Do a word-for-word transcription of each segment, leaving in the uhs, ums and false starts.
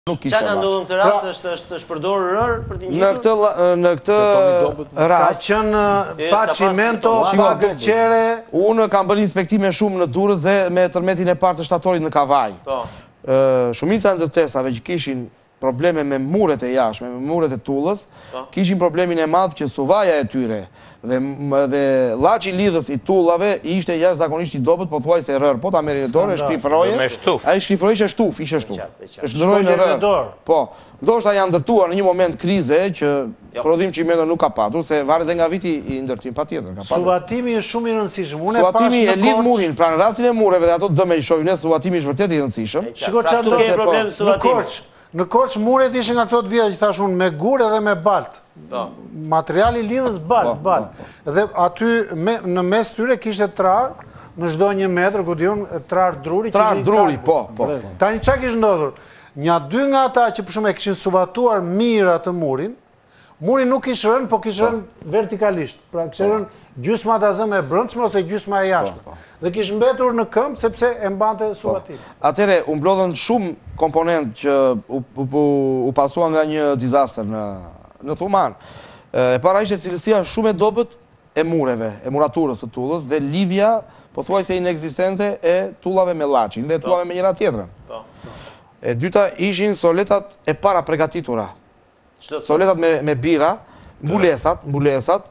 Qa ka ndodhur në këtë rast është është është përdorur rër për t'i ngjitur? Në këtë në këtë rast ka qenë pa çimento, pa gërqere. Unë kam bërë inspektime shumë në Durrës dhe me tërmetin e parë të shtatorit në Kavaj. Po. Shumica e ndërtesave që kishin probleme me muret e jashtme, me muret e Tullës, kishin problemin e madh që suvaja e tyre dhe dhe llaçi lidhës i tullave ishte jashtëzakonisht i dobët, pothuajse rër, po ta merri në dorë, shkifroje. Ai shkifroje ishte shtuf, ishte shtuf. Është ndroi në rër. Po, ndoshta janë ndërtuar në një moment krize që prodhim çimento nuk ka patur, se varet edhe nga viti i ndërtim, patjetër ka patur. Suvatimi është shumë i rëndësishëm. Unë Suvatimi e lidh murin, pra në rastin e mureve dhe ato dëme që shohim ne, suvatimi është vërtet i rëndësishëm. Shikoj çfarë do të problem suvatimi. Në Korç muret ishin nga këto të vjetra që thash unë me gur edhe me balt. Materiali lidhës balt, balt. Dhe aty në mes tyre kishte trar në çdo një metër, ku diun trar druri. Trar druri, po, po. Tani çka kishte ndodhur? Nja dy nga ata që për shembull e kishin suvatuar mirë atë murin, muri nuk kishte rënë, po kishte rënë vertikalisht. Pra kishte rënë gjysma ta zëmë e brendshme ose gjysma e jashtme. Dhe kishte mbetur në këmbë sepse e mbante suvatimin. Atëre u mblodhen shumë komponentë që u pasuan nga një disaster në në Thuman. E para ishte cilësia shumë e dobët e mureve, e muraturës së Tullës dhe lidhja pothuajse inekzistente e tullave me llaçin dhe tullave me njëra tjetrën. E dyta ishin soletat e para përgatitura. Soletat me me bira, mbulesat, mbulesat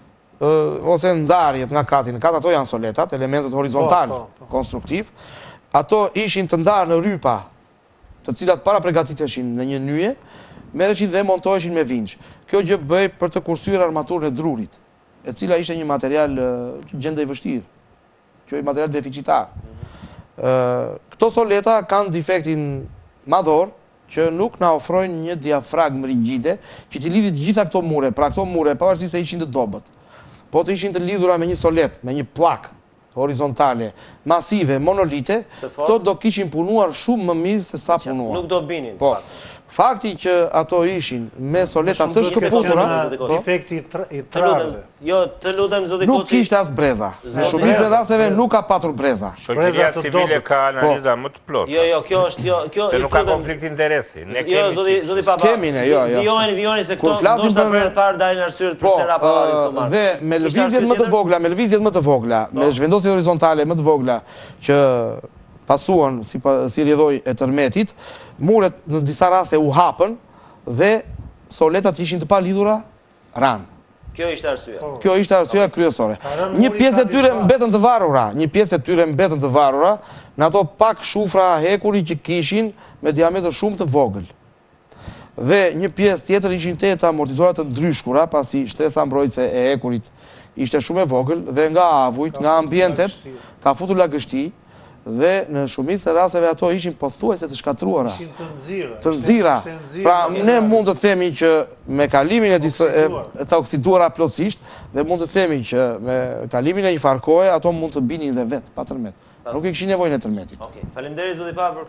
ose ndarjet nga kati në kat, ato janë soletat, elementet horizontal konstruktiv. Ato ishin të ndarë në rypa, të cilat para përgatiteshin në një nyje, merreshin dhe montoheshin me vinç. Kjo gjë bëhej për të kursyer armaturën e drurit, e cila ishte një material gjendej vështirë. Kjo është material deficitar. Këto soleta kanë defektin madhor që nuk na ofrojnë një diafragmë rigjide që t'i lidhë të gjitha këto mure, pra këto mure pavarësisht se ishin të dobët. Po të ishin të lidhura me një solet, me një plak horizontale, masive, monolite, to do kishin punuar shumë më mirë se sa punuar. Nuk do binin. Po. Fakti që ato ishin me soleta të shkëputura, defekti i trarëve. Jo, të lutem zoti Koçi. Nuk kishte as breza. Në shumicën e rasteve nuk ka patur breza. Shoqëria civile ka analiza më të plotë. Jo, jo, kjo është, jo, kjo se nuk ka konflikt interesi. Ne kemi. Jo, zoti zoti Papa. Skemi ne, jo, jo. Vijoni, vijoni se këto ndoshta për të parë dalin arsyet për se rapallatin Thuman. Dhe me lëvizjet më të vogla, me lëvizjet më të vogla, me zhvendosjet horizontale më të vogla që pasuan si, si rjedhoj e tërmetit, muret në disa raste u hapën dhe soletat ishin të pa lidhura ranë. Kjo ishte arsyeja. Kjo ishte arsyeja kryesore. Një pjesë e tyre mbetën të varura, një pjesë e tyre mbetën të varura në ato pak shufra hekuri që kishin me diametër shumë të vogël. Dhe një pjesë tjetër ishin të amortizuara të ndryshkura, pasi shtresa mbrojtëse e hekurit ishte shumë e vogël dhe nga avujt, nga ambientet, ka futur lagështi. Dhe në shumicën e rasteve ato ishin pothuajse të shkatruara. Ishin të nxirra. Të nxirra. Pra ne mund të themi që me kalimin e të oksiduara plotësisht dhe mund të themi që me kalimin e një farkoje ato mund të binin dhe vetë pa tërmet. Nuk e kishin nevojën e tërmetit. Okej, faleminderit zoti Papa.